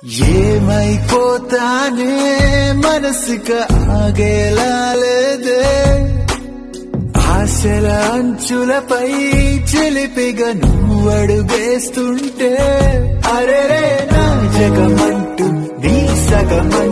ఏమైపోతానే మనసుకు ఆగేలా లేదే ఆశల అంచులపై చిలిపిగా నువ్వు అడుగేస్తుంటే అరే నా జగమంటూ నీ సగమ